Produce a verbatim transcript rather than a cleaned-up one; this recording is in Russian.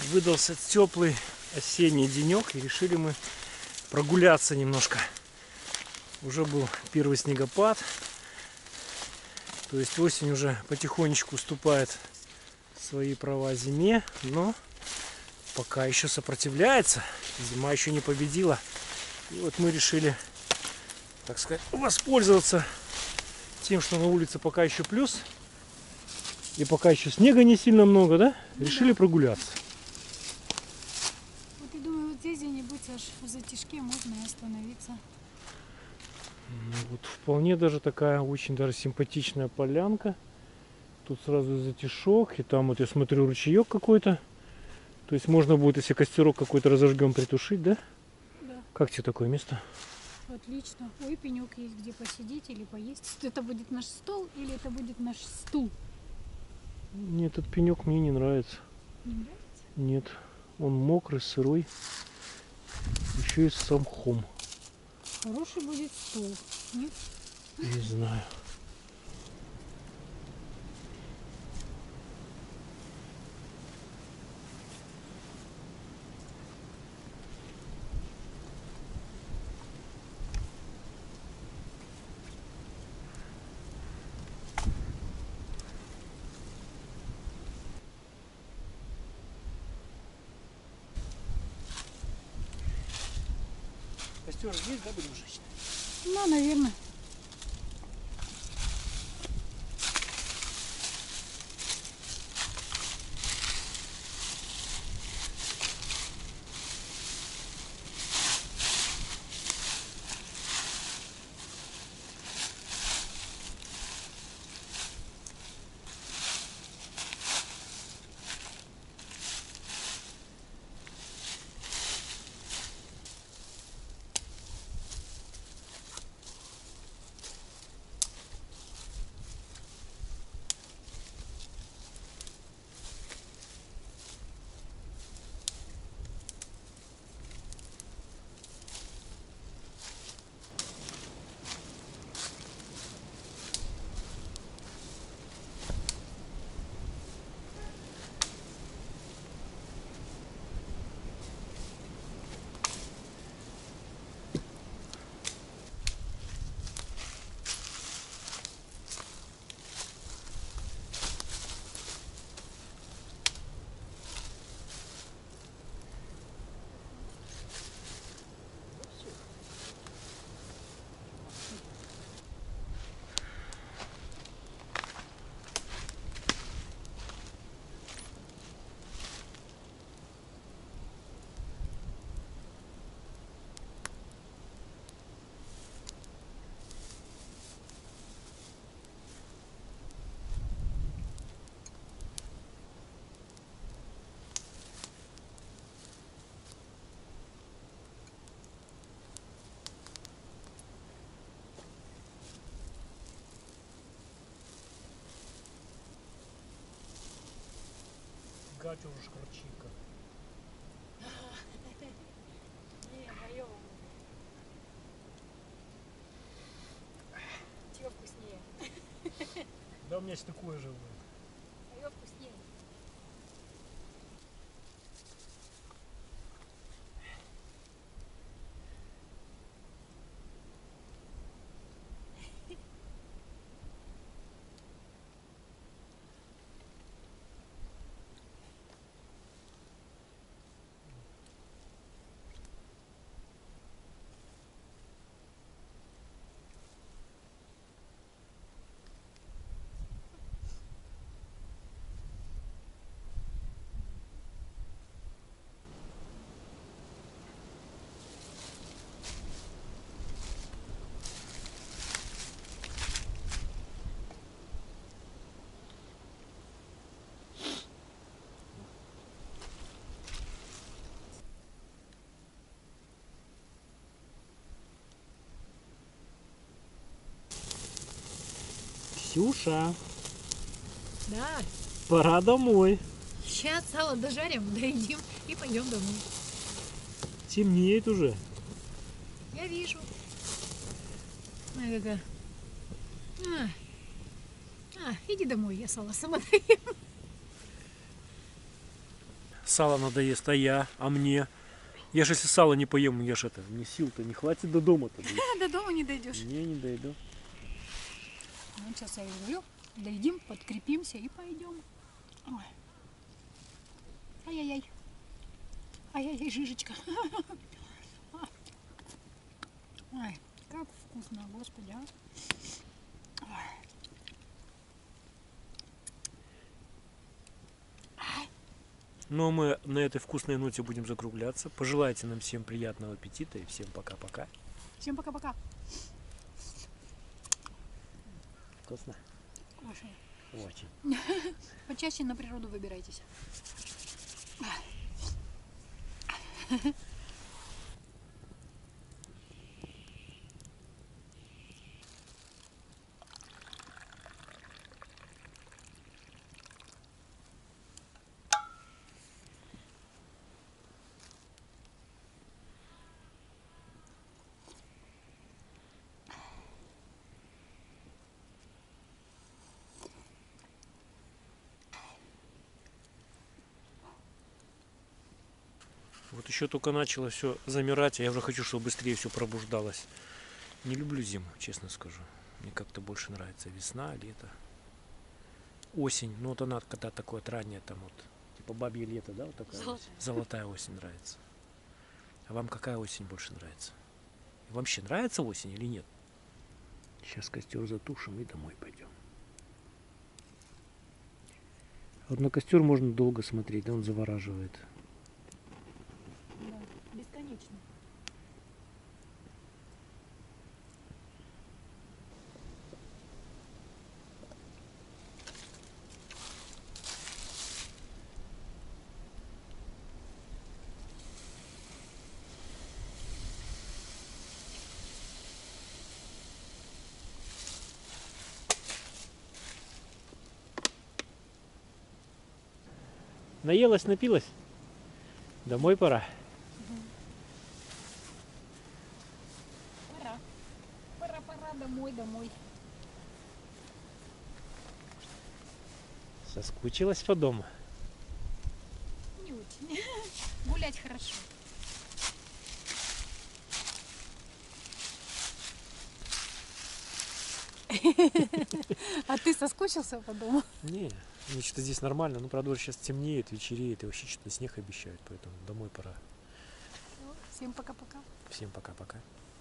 Выдался теплый осенний денек, и решили мы прогуляться немножко. Уже был первый снегопад, то есть осень уже потихонечку уступает свои права зиме, но пока еще сопротивляется, зима еще не победила. И вот мы решили, так сказать, воспользоваться тем, что на улице пока еще плюс, и пока еще снега не сильно много, да? Ну, решили да. прогуляться. Вот я думаю, вот здесь где-нибудь аж в затишке можно и остановиться. Ну, вот вполне даже такая очень даже симпатичная полянка. Тут сразу затишок, и там вот я смотрю ручеек какой-то. То есть можно будет, если костерок какой-то разожгем, притушить, да? Да. Как тебе такое место? Отлично. Ой, пенек есть где посидеть или поесть. Это будет наш стол или это будет наш стул? Нет, этот пенек мне не нравится. Не нравится? Нет, он мокрый, сырой, еще и с мхом. Хороший будет стол, нет? Не знаю. Костер здесь, да, будем жечь? Ну, наверное. Катя уже шкварчинка. Не, мое. Чего вкуснее? Да у меня есть такое же. Мое вкуснее. Ксюша, Да. пора домой. Сейчас сало дожарим, доедим и пойдем домой. Темнеет уже. Я вижу. Ой, какая. А. А, иди домой, я сало сама доем. сало надоест, а я, а мне. Я же если сало не поем, я же это, мне сил-то не хватит до дома-то. До дома не дойдешь. Не, не дойду. Ну, сейчас я говорю, доедим, подкрепимся и пойдем. Ой. Ай-яй-яй. Ай-яй-яй, жижечка. Ой, как вкусно, господи, а. Ой. Ну а мы на этой вкусной ноте будем закругляться. Пожелайте нам всем приятного аппетита и всем пока-пока. Всем пока-пока. Вкусно? Очень. Очень. Почаще на природу выбирайтесь. Вот еще только начало все замирать, а я уже хочу, чтобы быстрее все пробуждалось. Не люблю зиму, честно скажу. Мне как-то больше нравится весна, лето, осень. Ну вот она когда такое раннее, там вот, типа бабье лето, да, вот такая Золотая. осень. Золотая осень нравится. А вам какая осень больше нравится? И вообще нравится осень или нет? Сейчас костер затушим и домой пойдем. Вот на костер можно долго смотреть, да, он завораживает. Да, бесконечно. Наелась, напилась? Домой пора. Пора. Пора-пора домой, домой. Соскучилась по дому. Не очень. Гулять хорошо. А ты соскучился по дому? Не, мне что-то здесь нормально. Ну, правда, уже сейчас темнеет, вечереет, и вообще что-то снег обещают, поэтому домой пора. Всем пока-пока. Всем пока-пока.